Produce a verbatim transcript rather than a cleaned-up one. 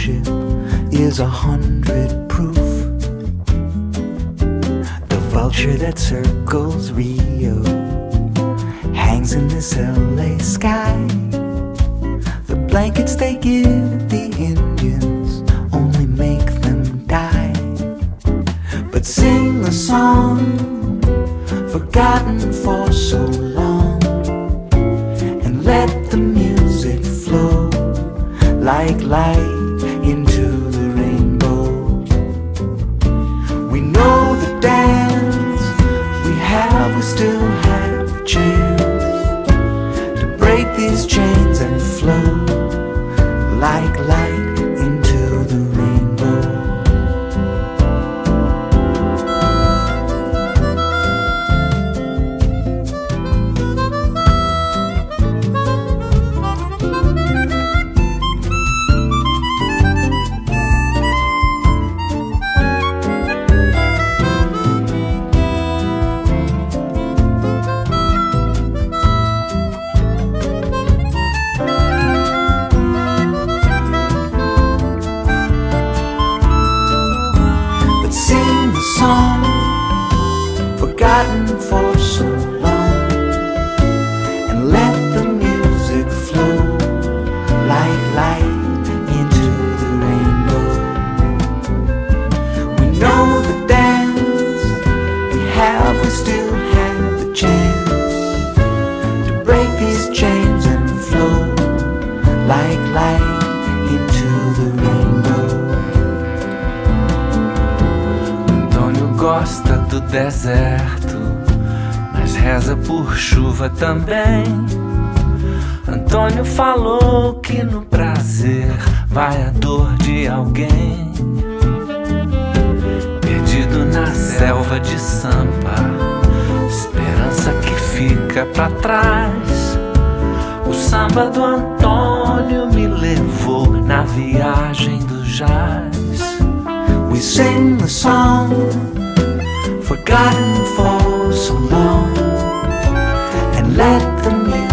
friendship is a hundred proof. The vulture that circles Rio hangs in this L A sky. The blankets they give the Indians only make them die. But sing a song forgotten for so long, and let the music flow like light into the rainbow. We know the dance we have, we still have the chance to break these chains and flow like light into the rainbow. Sing the song forgotten for so long, and let the music flow like light into the rainbow. We know the dance we have, we still have the chance to break these chains and flow like light into the rainbow. Gosta do deserto, mas reza por chuva também. Antônio falou que no prazer vai a dor de alguém. Perdido na selva de Sampa, esperança que fica pra trás. O samba do Antônio me levou na viagem do jazz. We sing the song forgotten for so long, and let the music